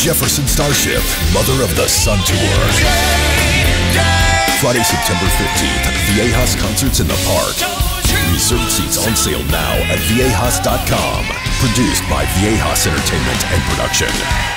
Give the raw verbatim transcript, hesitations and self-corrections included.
Jefferson Starship, Mother of the Sun Tour. Friday, September fifteenth, Viejas concerts in the park. Reserved seats on sale now at viejas dot com. Produced by Viejas Entertainment and Production.